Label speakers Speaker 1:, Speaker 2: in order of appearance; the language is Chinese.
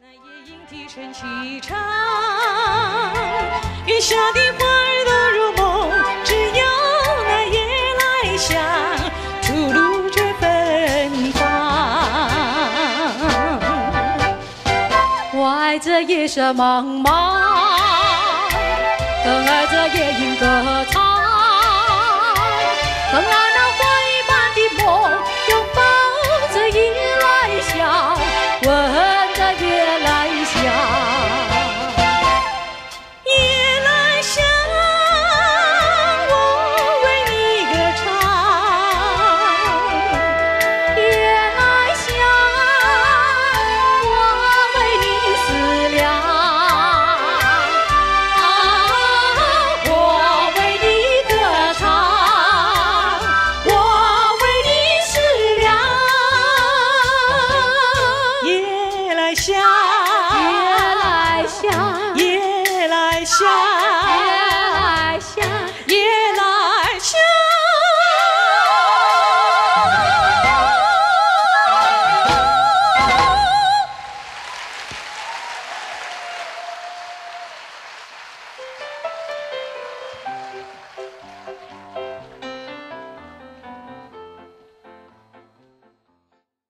Speaker 1: 提升气场，月下的花儿都入梦，只有那夜来香吐露着芬芳。我爱这夜色茫茫，更爱这夜莺歌唱，更爱。